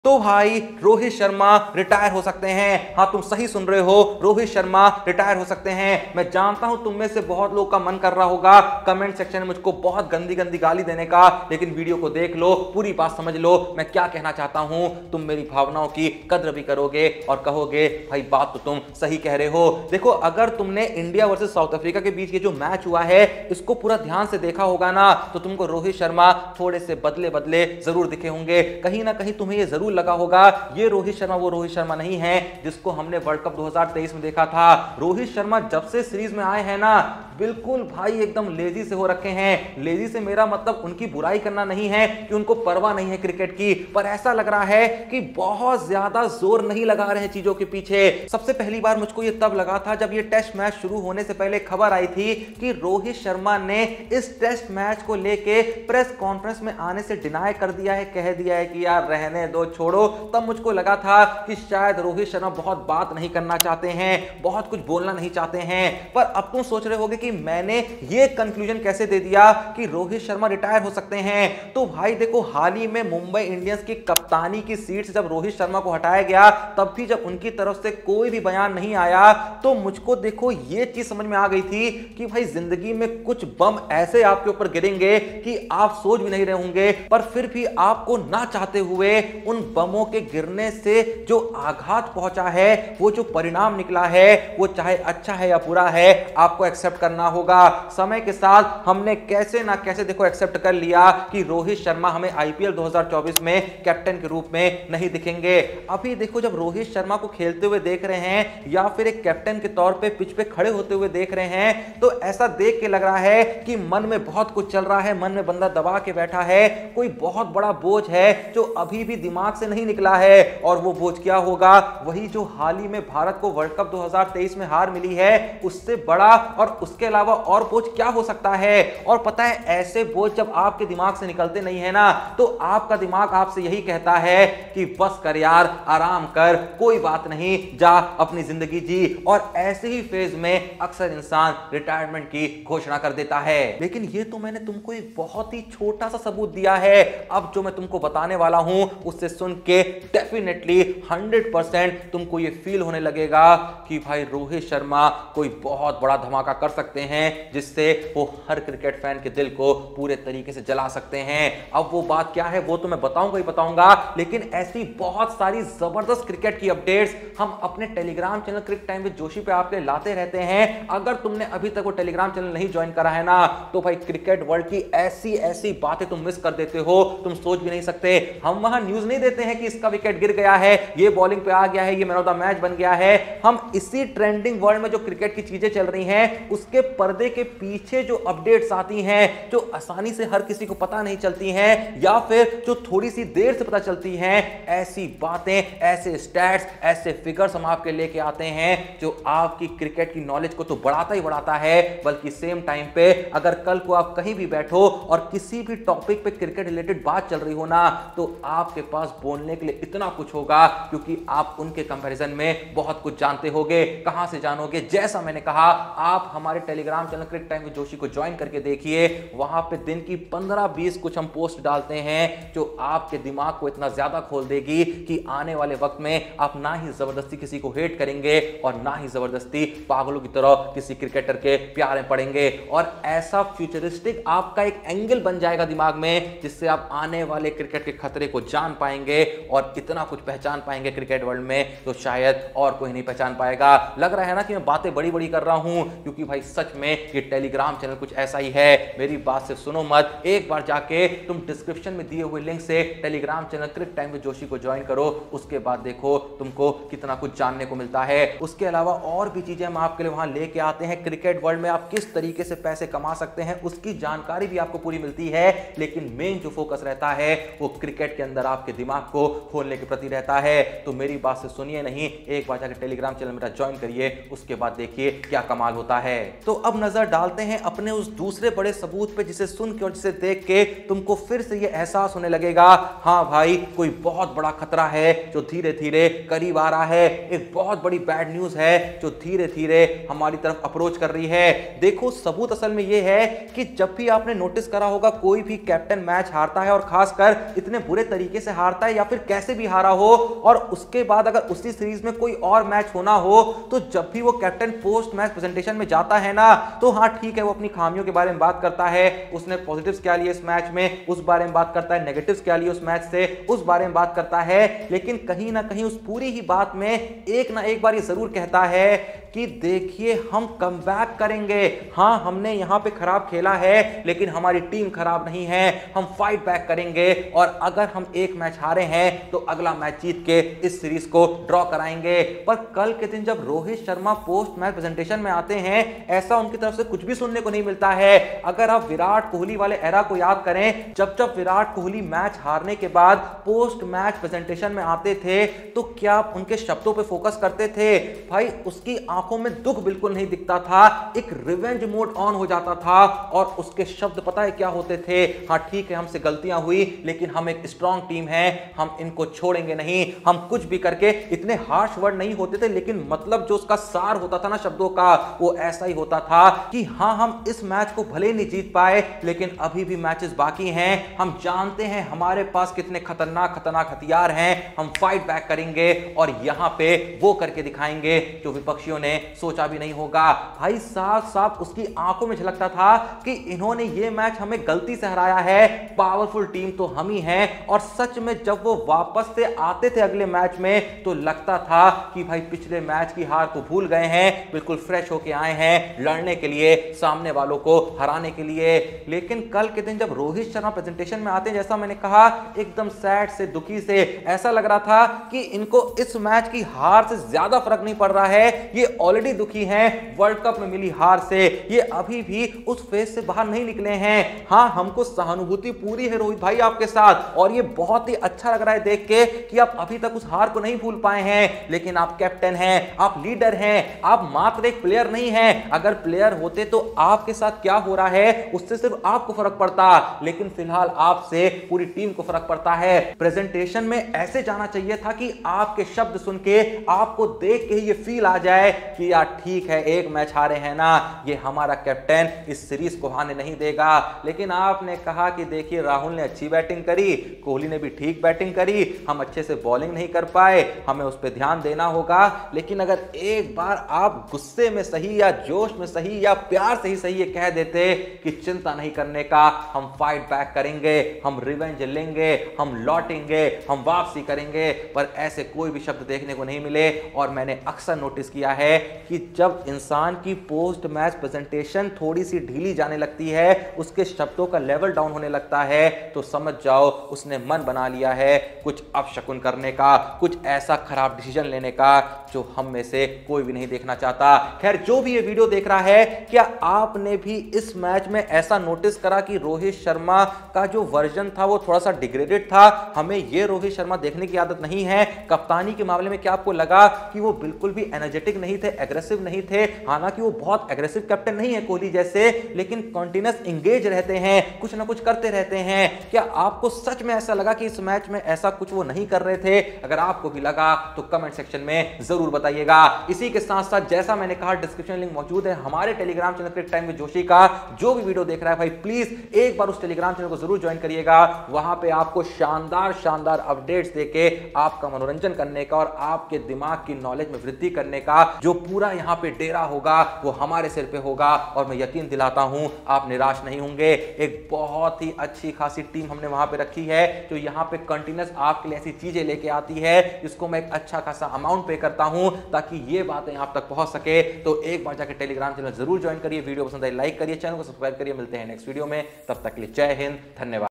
तो भाई रोहित शर्मा रिटायर हो सकते हैं। हाँ, तुम सही सुन रहे हो, रोहित शर्मा रिटायर हो सकते हैं। मैं जानता हूं तुम में से बहुत लोगों का मन कर रहा होगा कमेंट सेक्शन में मुझको बहुत गंदी गंदी गाली देने का, लेकिन वीडियो को देख लो, पूरी बात समझ लो मैं क्या कहना चाहता हूं। तुम मेरी भावनाओं की कद्र भी करोगे और कहोगे भाई बात तो तुम सही कह रहे हो। देखो, अगर तुमने इंडिया वर्सेस साउथ अफ्रीका के बीच ये जो मैच हुआ है इसको पूरा ध्यान से देखा होगा ना, तो तुमको रोहित शर्मा थोड़े से बदले बदले जरूर दिखे होंगे। कहीं ना कहीं तुम्हें ये जरूर लगा होगा ये रोहित शर्मा वो रोहित शर्मा नहीं है जिसको हमने वर्ल्ड कप 2023 में देखा था। रोहित शर्मा जब से सीरीज में आए हैं ना, बिल्कुल भाई एकदम लेजी से हो रखे हैं। लेजी से मेरा मतलब उनकी बुराई करना नहीं है कि उनको परवाह नहीं है क्रिकेट की, पर ऐसा लग रहा है कि बहुत ज्यादा जोर नहीं लगा रहे हैं चीजों के पीछे। सबसे पहली बार मुझको ये तब लगा था जब ये टेस्ट मैच शुरू होने से पहले खबर आई थी कि रोहित शर्मा ने इस टेस्ट मैच को लेके प्रेस कॉन्फ्रेंस में आने से डिनाई कर दिया है, कह दिया है कि यार रहने दो, छोड़ो। तब मुझको लगा था कि शायद रोहित शर्मा बहुत बात नहीं करना चाहते हैं, बहुत कुछ बोलना नहीं चाहते हैं। पर अब तुम सोच रहे होगे कि मैंने ये कंक्लूजन कैसे दे दिया कि रोहित शर्मा रिटायर हो सकते हैं। तो भाई देखो, हाल ही में मुंबई इंडियंस की कप्तानी की सीट से जब रोहित शर्मा को हटाया गया, तब भी जब उनकी तरफ से कोई भी बयान नहीं आया तो मुझको देखो ये चीज समझ में आ गई थी कि भाई जिंदगी में कुछ बम ऐसे आपके ऊपर गिरेंगे कि आप सोच भी नहीं रहे होंगे, पर फिर भी आपको ना चाहते हुए उन बमों के गिरने से जो आघात पहुंचा है, वो जो परिणाम निकला है, वो चाहे अच्छा है या बुरा है, आपको एक्सेप्ट करना होगा। समय के साथ हमने कैसे ना कैसे देखो एक्सेप्ट कर लिया कि रोहित शर्मा हमें आईपीएल 2024 में कैप्टन के रूप में नहीं दिखेंगे। अभी देखो, जब रोहित शर्मा को खेलते हुए देख रहे हैं या फिर एक कैप्टन के तौर पे पिच पे खड़े होते हुए देख रहे हैं, तो ऐसा देख के लग रहा है कि मन में बहुत कुछ चल रहा है, मन में बंदा दबा के बैठा है, कोई बहुत बड़ा बोझ है जो अभी भी दिमाग से नहीं निकला है। और वो बोझ क्या होगा? वही जो हाल ही में भारत को वर्ल्ड कप 2023 में हार मिली है, उससे बड़ा और उसके अलावा और बोझ क्या हो सकता है? और पता है, ऐसे बोझ जब आपके दिमाग से निकलते नहीं है ना, तो आपका दिमाग आपसे यही कहता है कि बस कर यार, आराम कर, कोई बात नहीं, जा अपनी जिंदगी जी। और ऐसे ही फेज में अक्सर इंसान रिटायरमेंट की घोषणा कर देता है। लेकिन ये तो मैंने तुमको एक बहुत ही छोटा सा सबूत दिया है। अब जो मैं तुमको बताने वाला हूं उससे सुन के डेफिनेटली 100% तुमको ये फील होने लगेगा कि भाई रोहित शर्मा कोई बहुत बड़ा धमाका कर सकते हैं, जिससे वो हर क्रिकेट फैन के दिल को पूरे तरीके से जला सकते हैं। अब वो बात क्या है वो तो मैं बताऊंगा ही बताऊंगा, लेकिन ऐसी बहुत सारी जबरदस्त क्रिकेट की अपडेट्स हम अपने Telegram channel cric time with Joshi पे आपके लाते रहते हैं। अगर तुमने अभी तक वो टेलीग्राम चैनल नहीं ज्वाइन करा है ना, तो भाई क्रिकेट वर्ल्ड की ऐसी ऐसी बातें तुम मिस कर देते हो, तुम सोच भी नहीं सकते। हम वहां न्यूज नहीं देते हैं कि इसका विकेट गिर गया है, ये बॉलिंग पे आ गया है, ये मैन ऑफ द मैच बन गया है। हम इसी ट्रेंडिंग वर्ल्ड में जो क्रिकेट की चीजें चल रही हैं, उसके पर्दे के पीछे जो अपडेट्स आती हैं, जो आसानी से हर किसी को पता नहीं चलती हैं, या फिर जो थोड़ी सी देर से पता चलती हैं, ऐसी बातें, ऐसे स्टैट्स, ऐसे फिगर्स हम आपके लेके आते हैं जो आपकी क्रिकेट की नॉलेज को तो बढ़ाता ही बढ़ाता है, बल्कि सेम टाइम पे अगर कल को आप कहीं भी बैठो और किसी भी टॉपिक पे क्रिकेट रिलेटेड बात चल रही हो ना, तो आपके पास बोलने के लिए इतना कुछ होगा, क्योंकि आप उनके कंपैरिजन में बहुत कुछ जानते होगे। कहां से जानोगे? जैसा मैंने कहा, आप हमारे Telegram channel cric time with Joshi को ज्वाइन करके देखिए। वहां पे दिन की 15-20 कुछ हम पोस्ट डालते हैं जो आपके दिमाग को इतना ज्यादा खोल देगी कि आने वाले वक्त में आप ना ही जबरदस्ती किसी को हेट करेंगे और ना ही जबरदस्ती पागलों की तरह किसी क्रिकेटर के प्यार में पड़ेंगे। और ऐसा फ्यूचरिस्टिक आपका एक एंगल बन जाएगा दिमाग में, जिससे आप आने वाले क्रिकेट के खतरे को जान पाएंगे और इतना कुछ पहचान पाएंगे क्रिकेट वर्ल्ड में तो शायद और कोई नहीं पहचान पाएगा। लग रहा है ना कि मैं बातें बड़ी बड़ी कर रहा हूं, क्योंकि भाई सच में ये टेलीग्राम चैनल कुछ ऐसा ही है। मेरी बात से सुनो मत, एक बार जाके तुम डिस्क्रिप्शन में दिए हुए लिंक से Telegram channel cric time with Joshi को ज्वाइन करो, उसके बाद देखो तुमको कितना कुछ जानने को मिलता है। उसके अलावा और भी चीजें हम आपके लिए वहां लेके आते हैं। क्रिकेट वर्ल्ड में आप किस तरीके से पैसे कमा सकते हैं उसकी जानकारी भी आपको पूरी मिलती है, लेकिन मेन जो फोकस रहता है वो क्रिकेट के अंदर आपके दिमाग को खोलने के प्रति रहता है। तो मेरी बात से सुनिए नहीं, एक बार जाकर टेलीग्राम चैनल मेरा ज्वाइन करिए, उसके बाद देखिए क्या कमाल होता है। तो अब नजर डालते हैं अपने उस दूसरे बड़े सबूत पे, जिसे सुन के और जिसे देख के तुमको फिर से ये एहसास होने लगेगा, हाँ भाई कोई बहुत बड़ा खतरा है जो धीरे धीरे करीब आ रहा है। एक बहुत बड़ी बैड न्यूज है जो धीरे धीरे हमारी तरफ अप्रोच कर रही है। देखो, सबूत असल में ये है कि जब भी आपने नोटिस करा होगा कोई भी कैप्टन मैच हारता है और खासकर इतने बुरे तरीके से हारता है, है या फिर कैसे भी हारा हो, और उसके बाद अगर उसी सीरीज में कोई और मैच होना हो तो जब भी वो कैप्टन पोस्ट मैच प्रेजेंटेशन में जाता है ना, तो हाँ ठीक है, वो अपनी खामियों के बारे में बात करता है, उसने पॉजिटिव्स क्या लिए इस मैच में उस बारे में बात करता है, नेगेटिव्स क्या लिए उस मैच से उस बारे में बात करता है, लेकिन कहीं ना कहीं उस पूरी ही बात में एक ना एक बार ये जरूर कहता है कि देखिए हम कमबैक करेंगे। हाँ, हमने यहां पे खराब खेला है लेकिन हमारी टीम खराब नहीं है, हम फाइट बैक करेंगे, और अगर हम एक मैच हारे हैं तो अगला मैच जीत के इस सीरीज को ड्रॉ कराएंगे। पर कल के दिन जब Rohit Sharma post match presentation में आते हैं, ऐसा उनकी तरफ से कुछ भी सुनने को नहीं मिलता है। अगर आप विराट कोहली वाले एरा को याद करें, जब जब विराट कोहली मैच हारने के बाद पोस्ट मैच प्रेजेंटेशन में आते थे तो क्या आप उनके शब्दों पे फोकस करते थे? भाई उसकी आंखों में दुख बिल्कुल नहीं दिखता था, एक रिवेंज मोड ऑन हो जाता था, और उसके शब्द पता है क्या होते थे? हाँ ठीक है, हमसे गलतियां हुई लेकिन हम एक स्ट्रॉन्ग टीम है, हम इनको छोड़ेंगे नहीं, हम कुछ भी करके। इतने हार्श वर्ड नहीं होते थे लेकिन मतलब जो उसका सार होता था ना शब्दों का, वो ऐसा ही होता था कि हाँ हम इस मैच को भले नहीं जीत पाए लेकिन अभी भी मैचेस बाकी हैं, हम जानते हैं हमारे पास कितने खतरनाक खतरनाक हथियार हैं, हम फाइट बैक करेंगे और यहां पे वो करके दिखाएंगे जो विपक्षियों ने सोचा भी नहीं होगा। भाई साफ साफ उसकी आंखों में झलकता था कि इन्होंने ये मैच हमें गलती से हराया है, पावरफुल टीम तो हम ही हैं। और सच में जब वो वापस से आते थे अगले मैच में तो लगता था कि भाई पिछले मैच की हार को भूल गए हैं, बिल्कुल फ्रेश होके आए हैं लड़ने के लिए, सामने वालों को हराने के लिए। लेकिन कल के दिन जब रोहित शर्मा प्रेजेंटेशन में आते हैं, जैसा मैंने कहा एकदम सैड से, दुखी से, ऐसा लग रहा था कि इनको इस मैच की हार से ज्यादा फर्क नहीं पड़ रहा है, ये ऑलरेडी दुखी हैं वर्ल्ड कप में मिली हार से, ये अभी भी उस फेज से बाहर नहीं निकले हैं। हाँ, हमको सहानुभूति पूरी है रोहित भाई आपके साथ, और ये बहुत ही अच्छा लग रहा है देख के कि आप अभी तक उस हार को नहीं भूल पाए हैं। लेकिन आप कैप्टन हैं, आप लीडर हैं, आप मात्र एक प्लेयर नहीं हैं। अगर प्लेयर होते तो आपके साथ क्या हो रहा है उससे सिर्फ आपको फर्क पड़ता, लेकिन फिलहाल आपसे पूरी टीम को फर्क पड़ता है। प्रेजेंटेशन में ऐसे जाना चाहिए था कि आपके शब्द सुन के, आपको देख के ये फील आ जाए कि यार ठीक है, एक मैच हारे हैं ना, ये हमारा कैप्टन इस सीरीज को हारने नहीं देगा। लेकिन आपने कहा कि देखिए राहुल ने अच्छी बैटिंग करी, कोहली ने भी ठीक बैटिंग करी, हम अच्छे से बॉलिंग नहीं कर पाए, हमें उस पर ध्यान देना होगा। लेकिन अगर एक बार आप गुस्से में सही या जोश में सही या प्यार से ही सही ये कह देते कि चिंता नहीं करने का, हम फाइट बैक करेंगे, हम रिवेंज लेंगे, हम लौटेंगे, हम वापसी करेंगे, पर ऐसे कोई भी शब्द देखने को नहीं मिले। और मैंने अक्सर नोटिस किया है कि जब इंसान की पोस्ट मैच प्रेजेंटेशन थोड़ी सी ढीली जाने लगती है, उसके शब्दों का लेवल डाउन होने लगता है, तो समझ जाओ उसने मन बना लिया है कुछ अपशकुन करने का, कुछ ऐसा खराब डिसीजन लेने का जो हम में से कोई भी नहीं देखना चाहता। खैर, जो भी ये वीडियो देख रहा है, क्या आपने भी इस मैच में ऐसा नोटिस करा कि रोहित शर्मा का जो वर्जन था वो थोड़ा सा डिग्रेडेड था? हमें ये रोहित शर्मा देखने की आदत नहीं है। कप्तानी के मामले में क्या आपको लगा कि वो बिल्कुल भी एनर्जेटिक नहीं थे, एग्रेसिव नहीं थे? हालांकि वो बहुत एग्रेसिव कैप्टन नहीं है कोहली जैसे, लेकिन कंटिन्यूअस इंगेज रहते हैं, कुछ ना कुछ करते रहते हैं। क्या आपको सच में ऐसा लगा कि इस मैच में ऐसा कुछ वो नहीं कर रहे थे? अगर आपको भी लगा तो कमेंट सेक्शन में जरूर बताइएगा। इसी के साथ साथ जैसा मैंने कहा, डिस्क्रिप्शन लिंक मौजूद है हमारे Telegram channel cric time with Joshi का। जो भी वीडियो देख रहा है भाई, प्लीज एक बार उस टेलीग्राम चैनल को जरूर ज्वाइन करिएगा। वहां पे आपको शानदार शानदार अपडेट्स देके आपका मनोरंजन करने का और आपके दिमाग की नॉलेज में वृद्धि करने का जो पूरा यहाँ पे डेरा होगा वो हमारे सिर पे होगा, और मैं यकीन दिलाता हूं आप निराश नहीं होंगे। एक बहुत ही अच्छी खासी टीम हमने वहां पे रखी है जो यहाँ पे कंटिन्यूअस आपके लिए ऐसी चीजें लेके आती है जिसको मैं एक अच्छा खासा अमाउंट पे करता हूं ताकि ये बातें आप तक पहुंच सके। तो एक बार जाकर टेलीग्राम चैनल जरूर ज्वाइन करिए, वीडियो पसंद आई लाइक करिए, चैनल को सब्सक्राइब करिए। मिलते हैं नेक्स्ट वीडियो में, तब तक के लिए जय हिंद, धन्यवाद।